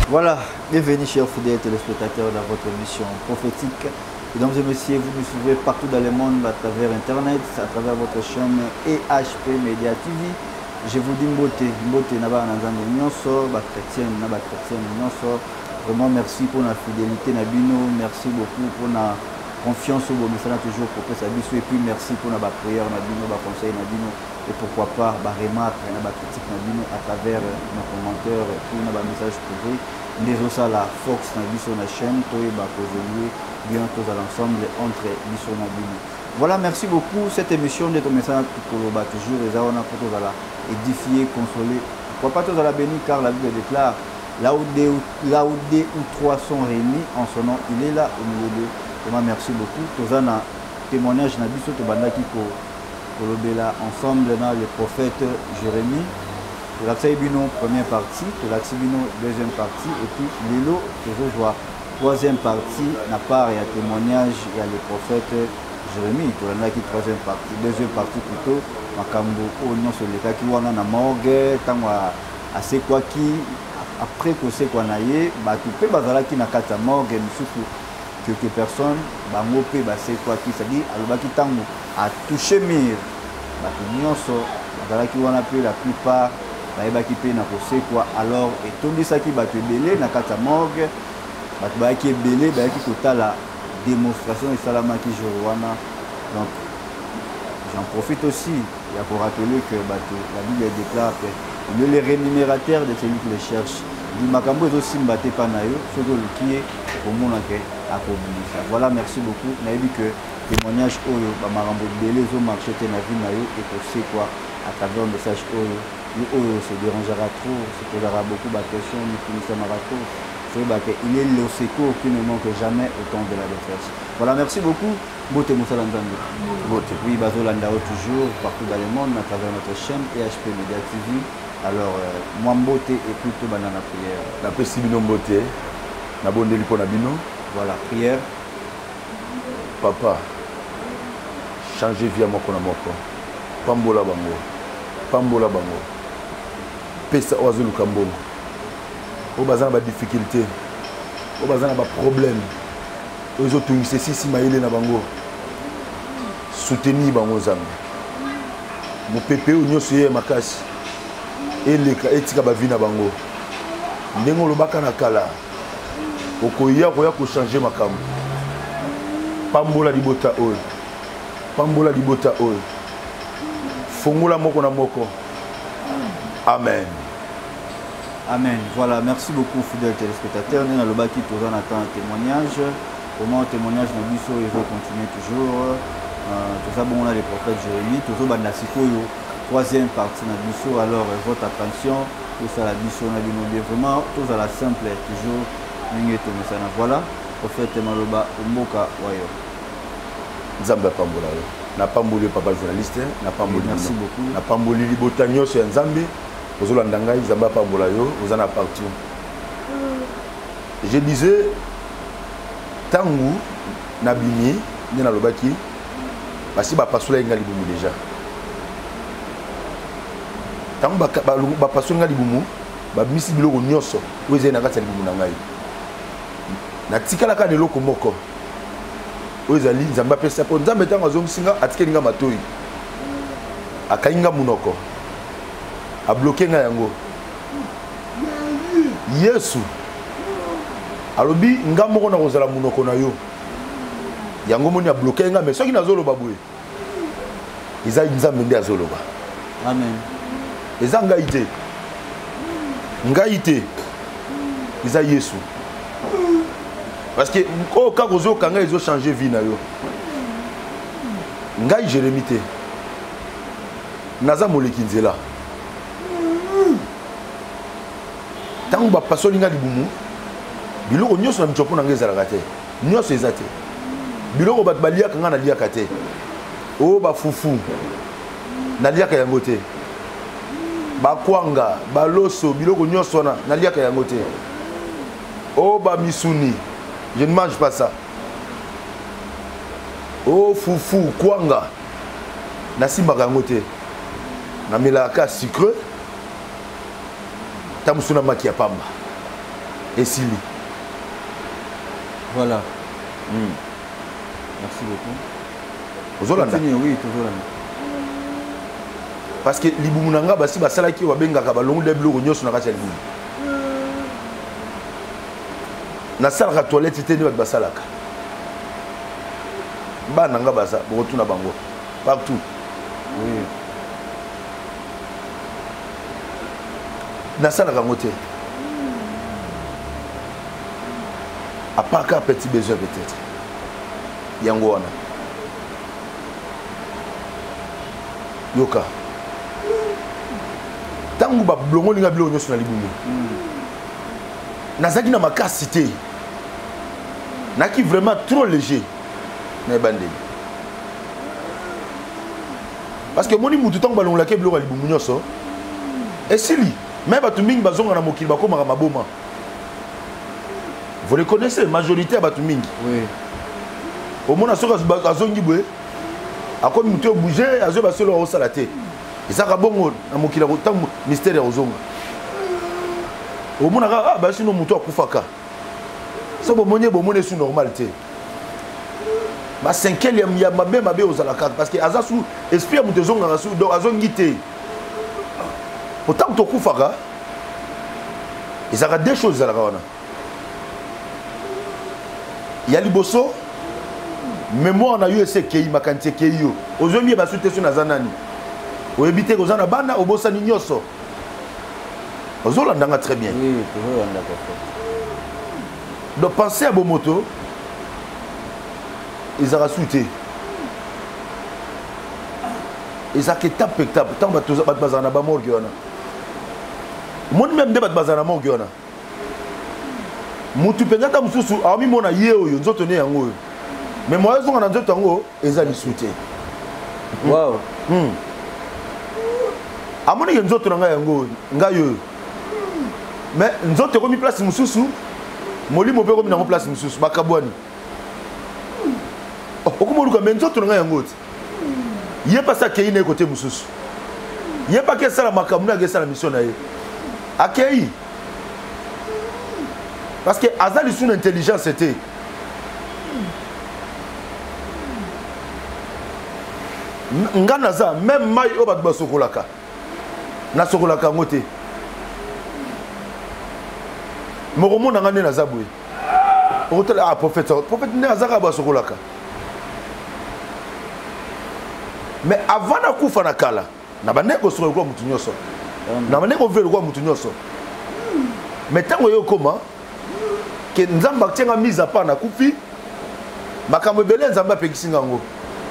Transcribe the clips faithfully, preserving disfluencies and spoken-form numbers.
Voilà, bienvenue chers fidèles téléspectateurs dans votre émission prophétique. Mesdames et messieurs, vous nous suivez partout dans le monde à travers Internet, à travers votre chaîne E H P Media T V. Je vous dis beauté, beauté naba nanzambe nyonso, ba chrétien naba chrétien nyonso. Vraiment merci pour la fidélité nabino, merci beaucoup pour la confiance au message toujours propre sabiso et puis merci pour la prière nabino, ba conseil nabino et pourquoi pas ba remarque na ba critique nabino à travers nos commentaires puis na ba message privé. Les autres la Fox nabiso na chaîne toi ba évoluer bien tous à l'ensemble entre biso nabino. Voilà, merci beaucoup. Cette émission de ton message toujours les awana pour tous à la édifier, consoler. Pourquoi pas tous à la bénir car la Bible déclare là où deux, là où deux ou trois sont réunis en son nom, il est là au milieu d'eux. Vraiment merci beaucoup. Tous à la témoignage nabiso to bandaki ko kolobela ensemble dans le prophète Jérémie. De l'accès bino première partie, de l'accès bino deuxième partie et puis l'élo toujours joie. Troisième partie n'a pas et témoignage il y a le prophète Jérémie, tu as qui troisième partie, deuxième partie plutôt, Makambo, Oignon sur les cas qui ont na morgue, tant à c'est quoi qui, après que c'est quoi naïe, bah tu peux bazala qui n'a qu'à ta morgue, mais surtout quelques personnes, bah mopé, bah c'est quoi qui, c'est-à-dire, alors bah qui tant à toucher mire, bah tu n'y en sort, bazala qui ont appelé la plupart, bah bah qui paye n'a pas c'est quoi, alors, et tout ça qui va te belé, n'a qu'à ta morgue, bah tu bah qui est belé, bah qui total la démonstration et salama qui joue donc j'en profite aussi pour rappeler que bah, la Bible déclare que le les rémunérateur de celui qui les cherche du makambo est aussi mbatté par naïo ce que le qui est au monde à ça. Voilà, merci beaucoup. On a dit que témoignage oyo ba makambo belé zo marché te na vie naïo et que c'est quoi à travers un message oyo oyo se dérangera trop, se posera beaucoup de questions, nous finissons trop. Il est le secours qui ne manque jamais au temps de la détresse. Voilà, merci beaucoup. Beauté Moussa Landando. Beauté. Oui, Bazo Landao toujours, partout dans le monde, à travers notre chaîne E H P Media T V. Alors, euh, moi, beauté et plutôt banana prière. La possibilité de beauté, la bonne délipo nabino. Voilà, prière. Papa, changez vie à mon konamoko. Pambola bango. Pambola bango. Pesa oazulu kambongo. Au bazar ba difficulté, au bazar ba problème, aux autres tout ceci si maïle na bango, soutenir bango zang. Mon pépé ou nyoso ye makasi, et les etika ba vie na bango. Ndengo lo baka na kala, okoya koya ko changer makam. Pambola di bota ol, pambola di bota ol. Fongola moko na moko. Amen. Amen. Voilà, merci beaucoup fidèles téléspectateurs. Nous avons bâti toujours un témoignage. Comment témoignage dans l'issue il va continuer toujours. Euh, tout ça, bon, on a les prophètes Jérémie. Toujours Bandasiko, troisième partie dans l'issue. Alors, votre attention, tout ça, la mission, on a dit vraiment, tout ça, la simple, toujours. Voilà, prophète Maloba, Umboka, Wayo. Nzamba Pambola. Na Pamboli, papa journaliste. Na Pamboli. Merci beaucoup. Na Pamboli, Botagno, c'est un Zambi. Vous avez dit que vous avez parti. Je disais, Tangu, Nabini, Nina Lobaki, parce que vous avez déjà. Tangu, vous avez dit que vous avez dit que vous avez dit que vous avez dit que vous avez dit que vous avez dit que vous avez dit que vous avez dit que vous avez dit que a bloqué nga yango Yesu alobi nga moko na kozala munoko na yo yango moni a bloqué nga mais soki nazolo babwe iza nzambe nde azoloba. Amen. Eza ngai te ngai te iza Yesu parce que o ka kozo kanga izo changer vie na yo ngai Jérémie te naza moleki nzela. Tant que personne n'a dit boumou, biloko nyonso na michopo na ngeza la kate, nyonso ezate. Biloko bat balia kanga na lia kate. O ba fufu na lia ka yangote. Ba kwanga, ba loso, biloko nyonso na na lia ka yangote. O ba misuni, je ne mange pas ça. O fufu, kwanga, na simba ka yangote. Na melaka sucre. Tamusuna maki ya pamba. et Sili. Voilà. Mm. Merci beaucoup. Ozolanda. Oui, toujours là. Parce que Libumunanga, basi basala ki wabenga ka balongo de bleu nyoso na kati ya libumu. Na salle la toilette c'était de basalaka. Ba nanga basa, botu na bango. Partout. Oui. Na salle la ngote. À part qu'un petit besoin peut-être. Yango wana. Yoka. Tangu ba blongo linga bilo nyoso na libumu. Nazaki na makasi te. Naki vraiment trop léger. Na bande. Parce que moni mutu tangu balongo la ke bilo libumu nyoso. Et sili, même batu mingi bazonga na mokili bakoma maboma. Vous les connaissez, majorité à batu mingi. Oui. Au moins, à Zongi Boué, à quoi nous bouger, à Zoba Solo au Salaté. Et ça, bon, à mon kilo, tant mystère aux hommes. Au moins, ah, bah, sinon, mon toit Koufaka. Ça, bon, mon bon, est sous normalité. Ma cinquième, il y a ma belle, ma belle aux alacades. Parce que Azasou, esprit à mon tesson, à Zongité. Autant que Koufaka, ils ont deux choses à la Rana. Il y a Liboso. Mais moi, on a eu ce qui m'a canté qui yo. Aujourd'hui, il y a des sur Nazanani. Au éviter aux Anabana, au Bossani Nyoso. Aux Olandanga très bien. Oui, toujours en d'accord. Donc, pensez à Bomoto. Ils ont sauté. Ils ont été étape par étape. Tant que tu as battu dans la mort, moi même débat dans la mort. Mutu pengata mususu ami mona yeo yo nzoto ne yango. Mais moi zo ngana nzoto yango ezali soutien. Wow. Hmm. Amoni ke nzoto nga yango nga yo. Mais nzoto ko mi place mususu molimo pe ko mi na place mususu bakabwani. Oh okumoluka mais nzoto nga yango. Yé pas ça ke ine côté mususu. Yé pas ke sala makamuna ke sala mission na ye. Akei. Parce que Azali son intelligence c'était Nganaza même mai obat basokolaka na sokolaka ngote Moromo na ngane na zabwe Hôtel ah prophète prophète ne azaka basokolaka. Mais avant na kufa na kala na baneko solo kwa mutu nyoso na baneko velo kwa mutu nyoso. Mais tango yo koma que nzamba tienga mise à part na kufi makambo belé nzamba pekisinga ngo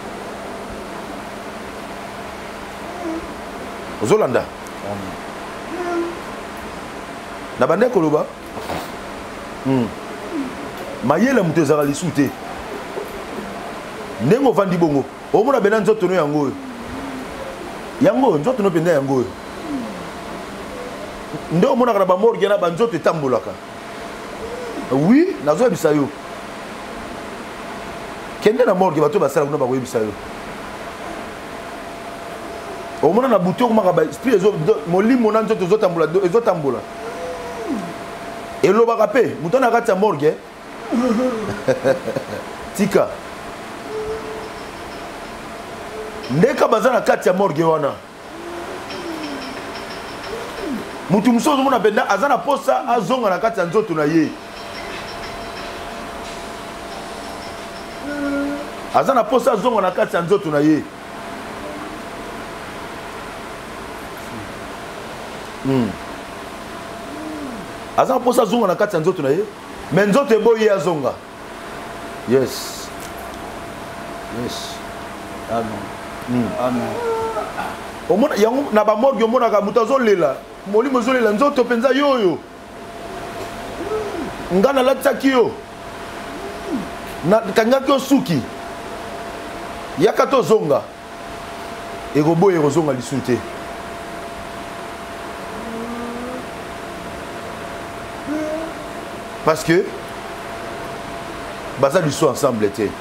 Ozolanda na bande koloba hmm mayela mutu ezaka lisute ndengo vandi bongo omona bena nzoto no yango yango nzoto no penda yango ndo omona kana ba morgue na ba nzoto etambolaka. Oui, nazo bisayo. Kende na morgue bato basala kuna ba ko bisayo. O mona na buto ko maka ba esprit ezo molimo na nzoto zotambola ezotambola. Elo ba kapé, muto na kati ya morgue. Tika. Ndeka bazana kati ya morgue wana. Mutu musozo mona benda azana posa azonga na kati ya nzoto na ye. Azana posa zongo na kati ya nzoto na ye. Hmm. Azana posa zongo na kati ya nzoto na ye. Mais nzoto eboye azonga. Yes. Yes. Amen. Hmm. Amen. Omona yango na ba morgue omona ka mutazo lela. Molimo zo lela nzoto penza yoyo. Ngana lataki yo. Na kangaki osuki. Yakato zonga Egobo Erozonga lisute parce que Baza du soit ensemble était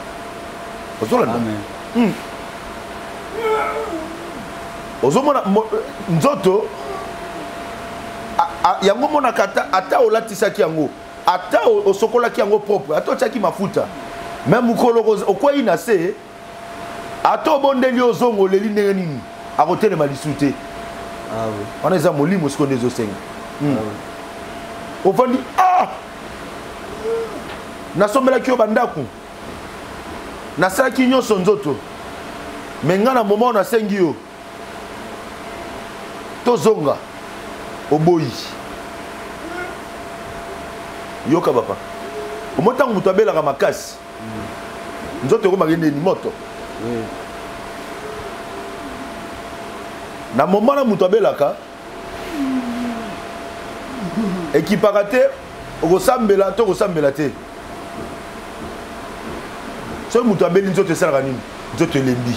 Amen. Hmm. Ozomona nzoto yango mona kata ata olatisaki yango ata osokolaki yango propre ata otiaki mafuta même mukolo okwei na se ata obondeli ozongo leli ndenge nini akotelema lisu te wana eza molimo sikoyo nde ezosenga ovandi ah nasombelaki yo bandako nasalaki nyonso nzoto me nga na moma oyo nasengi yo tozonga oboyi yoka papa omotango moto abelaka makasi nzoto ekomaki ndeni moto na moma na moto abelaka ekipaka te okosambela to okosambela te soki moto abeli nzoto esalaka nini nzoto elembi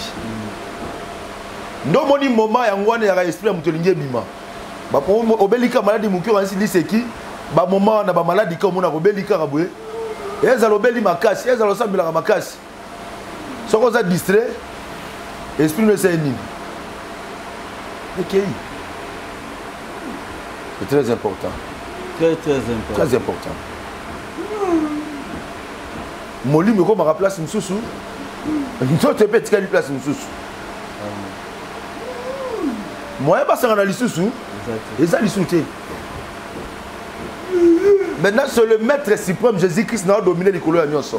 ndo moni moma yango wana yaka esprit ya moto elingi ebima obelika maladi moki okanisi liseki bamoma wana bamaladi ka omona kobeli kaka boye ezala obeli makasi ezala osambelaka makasi soki oza distrait esprit no esali nini ekei c'est très important très très important très important molimo ekomaka place mosusu nzoto epe etikali place mosusu moyen basanga na lisusu eza lisusu te maintenant c'est le maître suprême Jésus-Christ na dominer likolo ya nyonso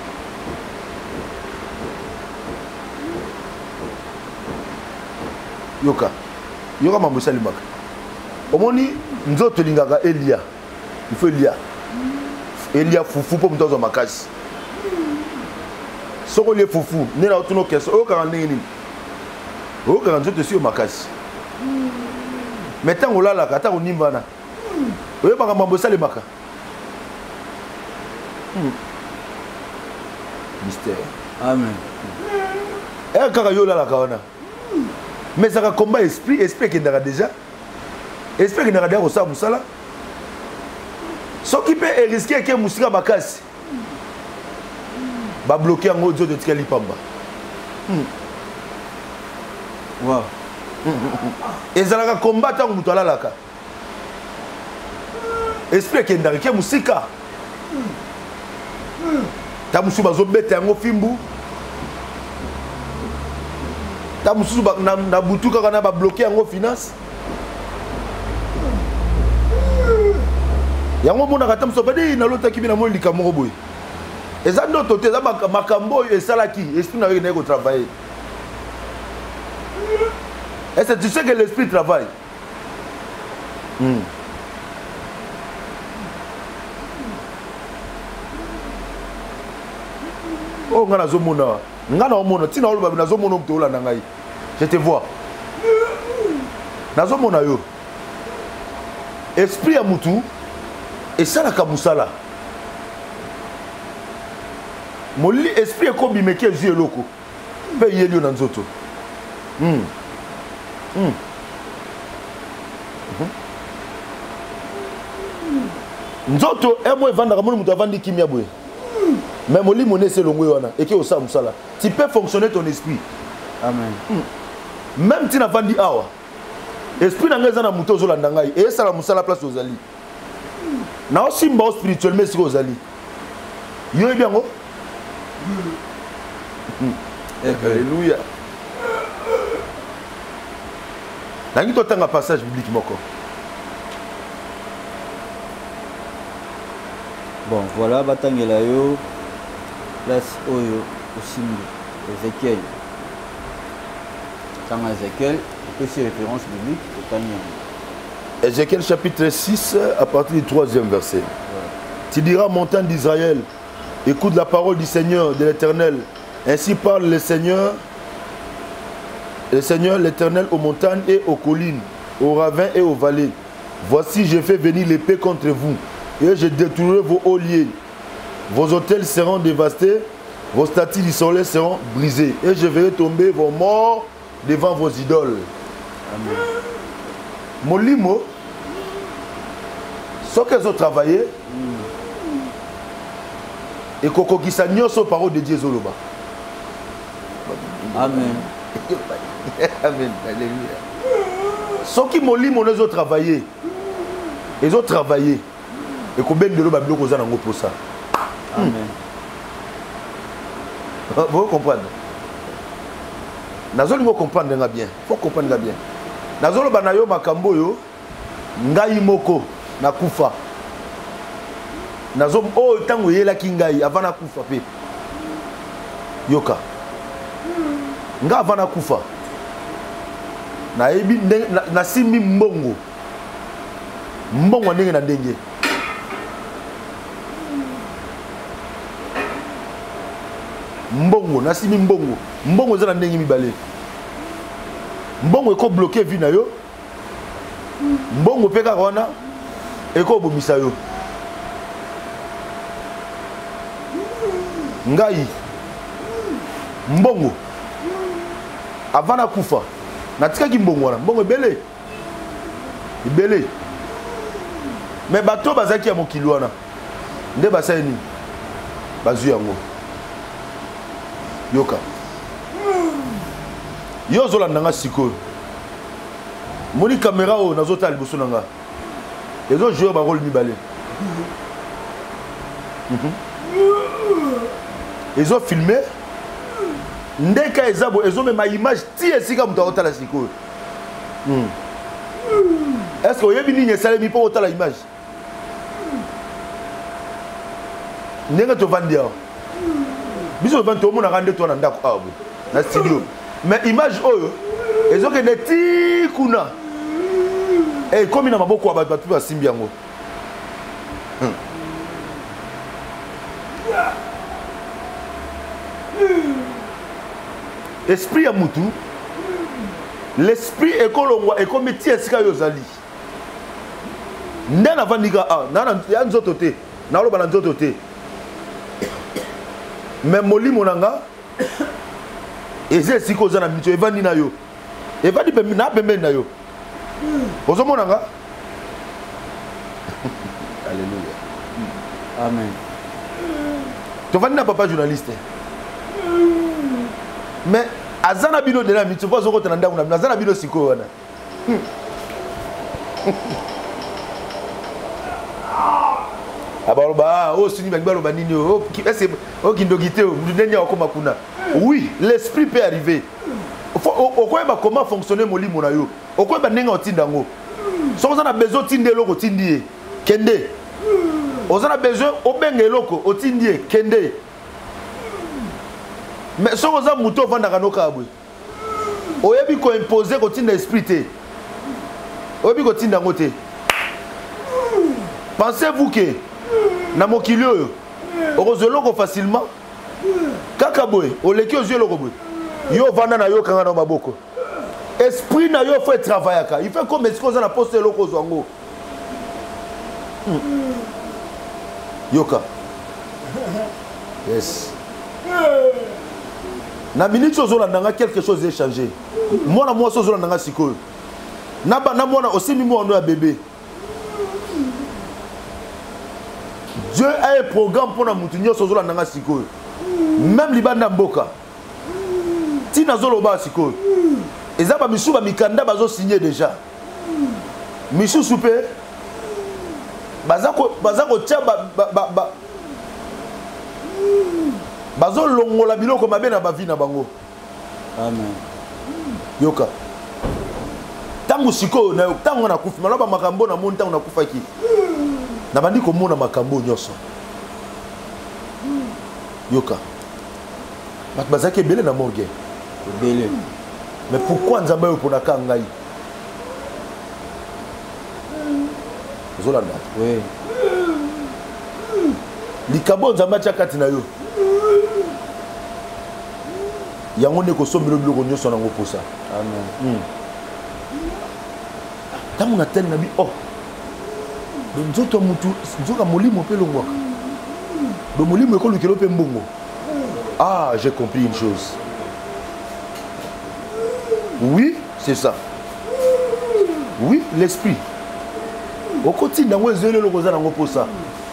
yoka yoka mambo esalimaka omoni nzoto elingaka elia il faut elia elia fufu mpo moto azwa makasi soko olie fufu nde na otuna okesa oyokaka ndenge nini oyokaka nzoto esi yo makasi me ntango olalaka ntango onimbana oyebaka mambo esalemaka mystère amen e kaka yo olalaka wana mais ezaka combat esprit esprit ekendaka déjà esprit ekendaka deja kosala mosala soki mpe eriske eke mosika makasi babloke yango nzoto etikali pamba wow ezalaka combat ntango moto alalaka esprit ekendaka ke mosika ta mosusu bazobeta yango fimbu ta mosusu na butu kaka na babloke yango finance yango monaka ta mosusu badi nalotaki bina mo lika moko boye eza ndoto te eza makambo oyo esalaki esprit na yo ekendaki kotravaille. Est-ce que tu sais que l'esprit travaille? hmm. Oh, nga nazomona nga naomona tina oloba nazomona mto olanda ngai je te vois nazomona yo esprit ya mutu esalaka musala moli esprit ekobimeki ezwi eloko mpe yeli yo na nzoto hmm. Hmm. Nzoto emo evandaka moni mutu avandi kimia boye mais molimo ne selongo wana eke osa musala tu peux fonctionner ton esprit amen hmm. Même tina vandi awa esprit na ngeza na mutu ozolanda ngai e sala musala place ozali na osimba o spirituellement siko ozali yo ebiango alléluia. Nangi to tanga passage biblique moko. Bon, voilà batangela yo place oyo osimbi Ézéchiel. Tanga Ézéchiel, c'est référence biblique au Tanya. Ézéchiel chapitre six à partir du troisième verset. Voilà. Tu diras montagne d'Israël, écoute la parole du Seigneur, de l'Éternel. Ainsi parle le Seigneur. Le Seigneur, l'Éternel, aux montagnes et aux collines, aux ravins et aux vallées. Voici, je fais venir l'épée contre vous, et je détruirai vos hauts lieux. Vos hôtels seront dévastés, vos statues du soleil seront brisées, et je verrai tomber vos morts devant vos idoles. Amen. Molimo, ce qu'ils ont travaillé, et Koko qui s'agneau sur parole de Dieu Zoloba. Amen. Amen. Alléluia. Ce qui molimo nous ont travaillé, ils ont travaillé et combien de l'eau pour ça pour ça. Amen. Vous comprenez? Nazoli mo comprendre nga bien. Faut comprendre nga bien. Nazolo banayo makambo yo ngai moko na kufa. Nazom oh tango yela kingai avana kufa pe. Yoka. Nga avana kufa. Na ebi na, na simbi mbongo. Mbongo ndenge na ndenge. Mbongo na simbi mbongo. Mbongo za na ndenge mibale. Mbongo eko bloqué vi na yo. Mbongo peka wana eko bomisa yo. Ngai mbongo avana kufa natika ki mbongo wana mbongo ebele ebele mais bato bazaki ya mokili wana nde basani bazu yango yoka yo zolanda nga sikoyo moni caméra o nazota liboso nanga ezo jouer ba rôle mibale ils ont filmé ndeka ezabo ils ont même ma image ti esika muto otala sikoyo hmm. Est-ce que oyebi nini salemi po otala image ndenge to vandia biso vant to mona rande to na ndako abo na studio mais image oyo ils ont que des ti kuna et comme na maboko ba batu ba simbi yango hmm. Esprit ya mutu l'esprit ekolongwa ekometi esika yo zali ndana vandika ah nana ya nzoto te na loba na nzoto te mais molimo nanga eze siko za na mito evandi na yo evandi pe na pembe na yo ozomona nga alléluia amen to vandi na papa journaliste mais azana bino de la mito pas zoko tanda kuna azana bino siko wana abaloba oh suni ba ngalo banini oh est-ce oh kindogite oh ndenya okoma kuna oui l'esprit peut arriver okoyeba comment fonctionner molimo na yo okoyeba nenga otinda ngo so ozana besoin tinde loko tindie kende ozana besoin obenge loko otindie kende mais so oza muto vanda kanoka abwe oyebi ko imposer ko tinda esprit te oyebi ko tinda ngote pensez-vous que na mokili oyo okozoloko facilement kaka boy oleki ozyo loko boy yo vanda na yo kanga na maboko esprit na yo faut travailler ka il fait comme est-ce na poste loko zongo hmm. Yoka yes na minute ozola nanga quelque chose est changé moi na moi ozola nanga sikoyo na ba na mona aussi mimo ono ya bébé Dieu a un programme pour na mutu nyoso ozola nanga sikoyo même libanda mboka tina zolo ba sikoyo eza ba misu ba mikanda bazo signer déjà misu soupe bazako bazako tia ba ba ba bazo longola biloko mabe na bavi na bango amen yoka tangu siko na tangu na kufa maloba makambo na monta na kufa ki na bandi ko mona makambo nyoso yoka bat bazake belé na morgue belé mais pourquoi nzamba yo pona ka ngai zolanda oui likabo nzamba tia kati na yo yango ne ko sombelo biloko nyoso na ngoposa amen mm. Tamu na tel nabi oh nzoto mutu nzoka molimo pe longwaka do molimo ko lukelo pe mbongo ah j'ai compris une chose oui c'est ça oui l'esprit au quotidien dans wezele loko za na ngoposa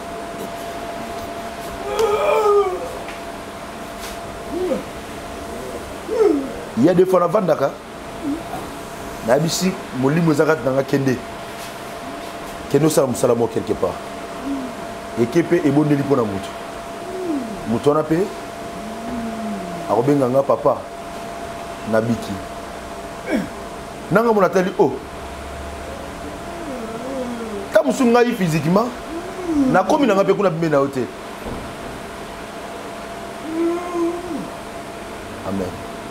il y a des fois la vandaka na bisi molimo ezaka nanga kende keno sala musala mo quelque part ekepe ebondeli pona mutu mutu wana pe akobenga nga papa nabiki nanga mona tali oh ta musu ngai physiquement na komi nanga pe kuna bimena ote amen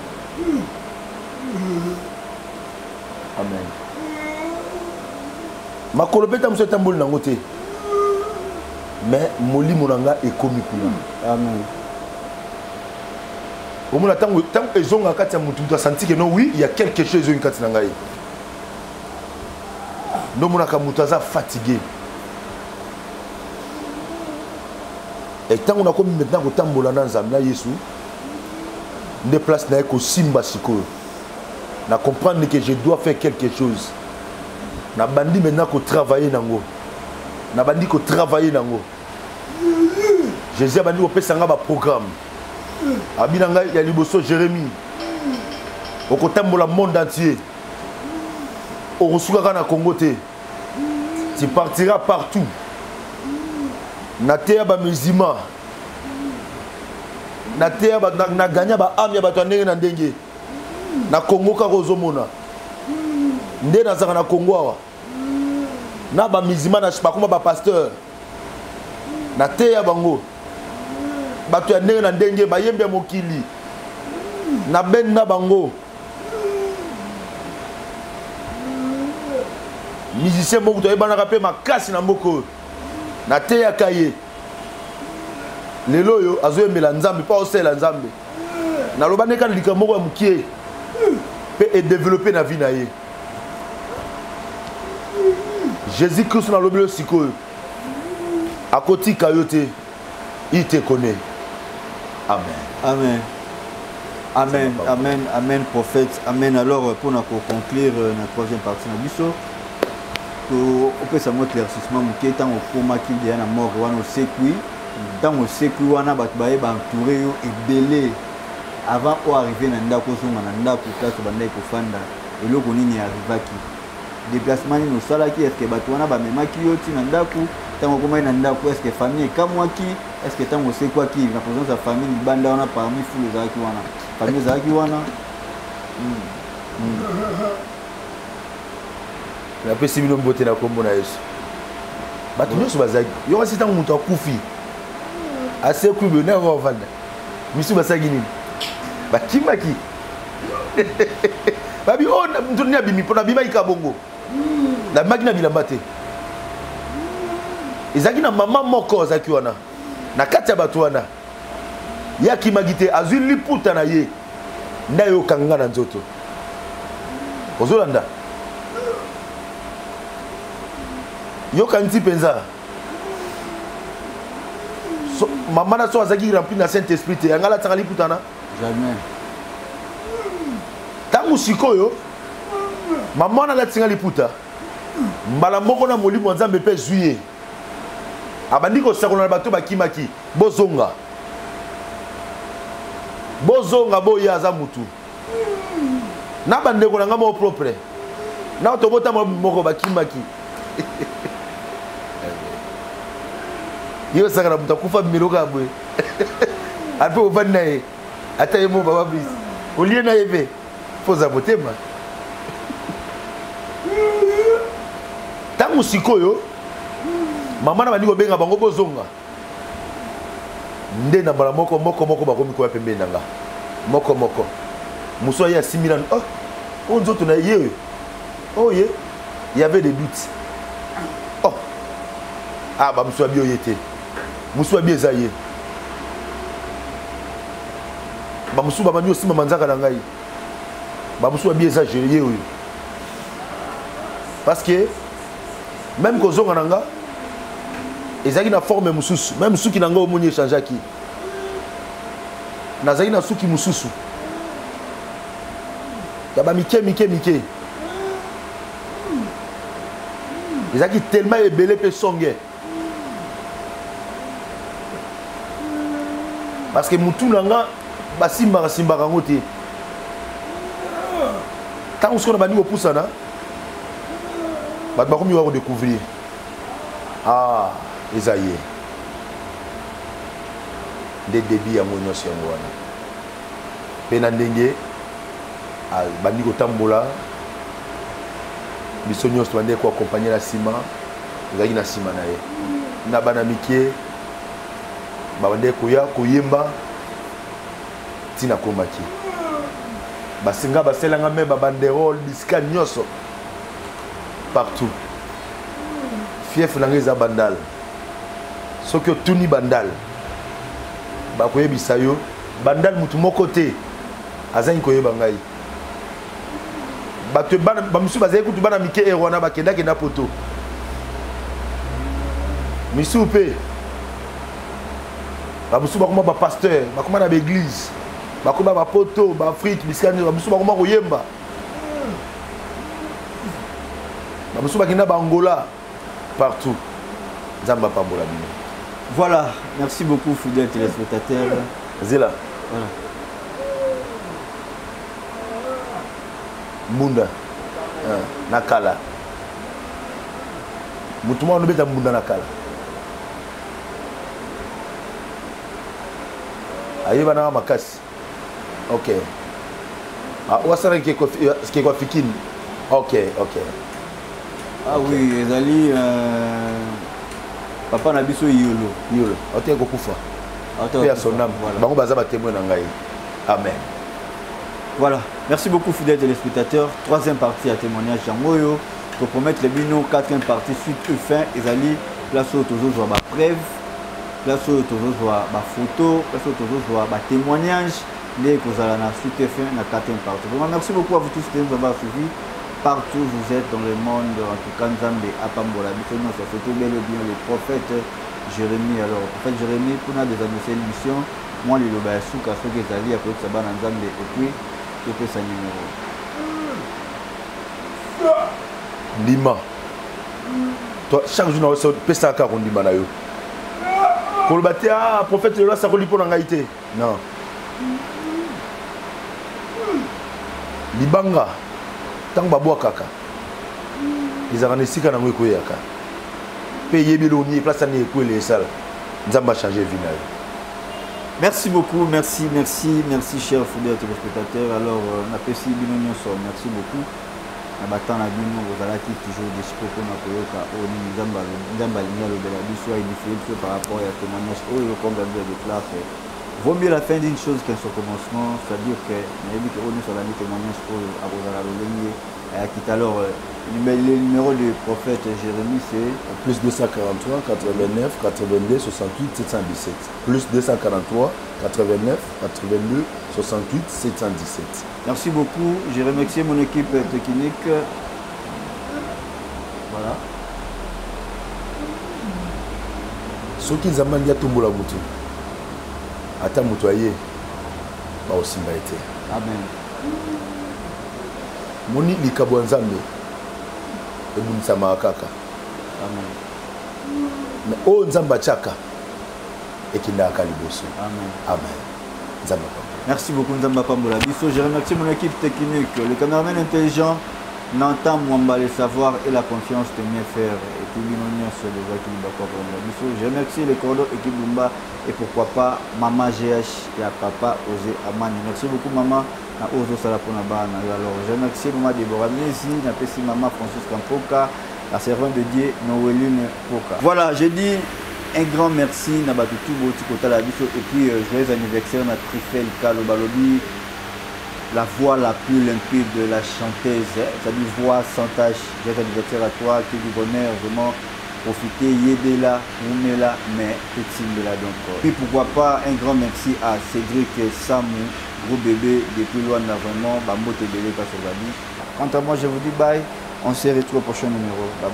amen makolo peta musu tamboli nango te mais molimo nanga ekomi kuna amen au moins tant tant ils ont kati ya mutu tu as senti que non oui il y a quelque chose une kati nanga yi no mona ka mutu aza fatigué et tant on a comme maintenant ko tambola na nzambe na Yesu de place na ko simba siko na comprendre que je dois faire quelque chose na bandi maintenant ko travailler nango na bandi ko travailler nango Jésus a bandi ko pesa nga ba programme abinanga ya liboso Jérémie okotambola monde entier okosuka na Congo te tu partiras partout na terre ba musulman na terre ba na gagner ba âme ya bato ndenge na ndenge na Congo ka kozomona nde na zaka na Congo awa na ba musulman na bakoma ba pasteur na terre bango bato ya ndenge na ndenge bayembe mokili na ben na bango musicien moko to ebana pe makasi na mboko na te ya kaye lelo yo azoyembela nzambe pa osela nzambe na loba neka lika moko ya mukie pe e développer na vie na ye Jésus Christ na lobelo sikoyo akoti kayote il te connaît. Amen. Amen. Amen. Amen. Amen, prophète. Amen. Alors, pour nous conclure la troisième partie de l'histoire, on peut savoir l'éclaircissement qui est en coma qui est en mort, on sait que dans le sécu, on a entouré et belé avant d'arriver dans la maison, on a place pour fanda et là on y arrive qui déplacement nous sala qui est-ce que batouana ba mema qui yoti na ndaku tango koma na ndaku est-ce que famille kamwa qui est-ce que tango c'est quoi qui la présence de famille banda on a parmi fou les aki wana famille za aki wana la possibilité de boter na kombo na Yesu batu nyoso bazaki yo kasi tango mutu akufi assez ku bena va vanda misu basaki nini bakimaki babi on mtoni abimi pona bima ikabongo la magina bilamba te ezaki na mama moko azaki wana na kati ya bato wana yaki magite azwi liputa na ye nda yo kanga na nzoto ozolanda yo kanti penza so, mama na so azaki rempli na Saint Esprit te angala tsanga liputa na jamais tangu sikoyo mama na latinga liputa mbala moko na molimo nzambe pe zuye abandi ko sakola na bato bakimaki bozonga bozonga boya za mutu na bandeko na ngamo propre na to bota moko bakimaki yo sakara muta kufa miroka bwe ape ovanda ye ata yemo baba bis olie na yebe poza botema tangu sikoyo mama na bandiko benga bango bozonga nde na bala moko moko moko bakomi ko pembe nanga moko moko muso ya simila oh on nzoto na ye oh ye il y avait des doutes oh ah ba muso bio yete muso bio zaye ba muso ba banyo sima manzaka na ngai ba muso bio exagéré oyo parce que même que zonga nanga ezaki na forme mususu même suki nanga omoni échangeaki nazaki na suki mususu ya ba mike mike mike ezaki tellement ebele pe songe parce que mutu nanga basimbaka simbaka ngo te ntango soki na bandi kopusana bato bakomi wa kodécouvrir Ah, Esaïe. Des débits à mon notion. Penandenge, à Bandiko Tambola, Bissonios Twande ko accompagner la Sima, Zagi na Sima na ye. Na banamike, Babande Koya, Koyemba, Tina Komaki. Basinga baselanga me babanderole bisika nyoso partout. Fief nangeza bandal. Sokyo tuni bandal. Bakoye bisayo bandal mutu moko te. Azani koyeba ngai. Bato bana bamusu bazaye kutu bana mike erwana bakenda kenda poto. Misu pe. Bamusu bakoma ba pasteur, bakoma na l'église. Bakoma ba poto, ba frite, bisika bamusu bakoma koyemba. Bamusu bakenda ba Angola partout. Zamba pambola bino. Voilà, merci beaucoup fidèles téléspectateurs. Zela. Voilà. Mbunda uh, nakala mutuma ono beta mbunda nakala ayeba na makasi. OK. Ah wasara ke ko ke ko fikini. OK, OK. Ah okay. Oui, ezali euh, papa na biso yolo yolo ote ko kufa ote ya sonam bango baza ba témoin na ngai. Amen. Voilà, merci beaucoup fidèles téléspectateurs. Troisième partie à témoignage Jangoyo. Pour promettre les binos, quatrième partie suite et fin. Ezali, place où toujours vois ma preuve, place où toujours vois ma photo, place où toujours vois ma témoignage. Les Kozalana suite et fin, la quatrième partie. Vraiment, merci beaucoup à vous tous de nous avoir suivis. Partout où vous êtes dans le monde, en tout cas, Nzambe, Apambola, Bissonia, ça fait tout bel et bien le prophète Jérémie. Alors, le prophète Jérémie, pour nous annoncer une mission, moi, le Loba Souka, ce que Zali, après que ça va dans Nzambe, et puis, tu peux sa numéro. Lima. Toi, chaque jour, tu peux ça quand on dit Manayo. Quand le bâti, ah, prophète, là, ça relie pour l'angaïté. Non. Libanga. Tant que kaka. Ils ont réussi à nous écouter. Payer biloni, place à nous écouter les salles. Nous avons changé le final. Merci beaucoup, merci, merci, merci chers fidèles téléspectateurs. Alors, on a fait Bino Nyonso, merci beaucoup. On a battu la Bino, vous allez toujours des chicots pour nous faire au Nizamba, Nizamba, le Belabi, soit édifié par rapport à témoignage, ou le combat de classe. Vaut mieux la fin d'une chose qu'un son commencement, c'est-à-dire que nous avons dit qu'on est sur la témoignage pour Abozala Lolengé. Alors, le numéro du prophète Jérémie, c'est plus deux cent quarante-trois, quatre-vingt-neuf, quatre-vingt-deux, soixante-huit, sept cent dix-sept. Plus deux cent quarante-trois, quatre-vingt-neuf, quatre-vingt-deux, soixante-huit, sept cent dix-sept. Merci beaucoup. Je remercie mon équipe technique. Voilà. Ce qui ont dit à Tumbola Moutou, à Tamoutoye, va aussi m'aider. Amen. Moni likabo nzambe ebunisa makaka. Amen. Mais o nzamba chaka ekinda kaliboso. Amen. Amen. Nzamba. Merci beaucoup Nzamba Pambola Bisso. Je remercie mon équipe technique, le caméraman intelligent, Nantan Mwamba, le savoir et la confiance de bien faire. Et puis Binonion sur les équipes Pambola Bisso. Je remercie les cordeaux équipe Bumba et pourquoi pas Maman G H et à Papa Osé Amani. Merci beaucoup Maman. Alors, je remercie Maman Déborah Mézi, j'apprécie Maman Francis Kampoka, la servante de Dieu Noéline Poka. Voilà, j'ai dit un grand merci à tout Kota et puis euh, joyeux anniversaire à Trifel Kalo Balobi, la voix la plus limpide de la chanteuse, c'est-à-dire voix sans tâche. Joyeux anniversaire à toi, que du bonheur, vraiment profiter, Yedela, Oumela, mais tout de là donc. Puis pourquoi pas un grand merci à Cédric Samou. Gros bébé, depuis loin là vraiment, Bambo te bébé pas sur la vie. Quant à moi, je vous dis bye. On se retrouve au prochain numéro. Bye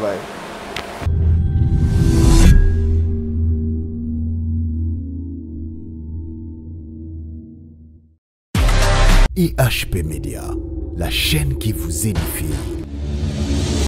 bye. I H P Média, la chaîne qui vous édifie.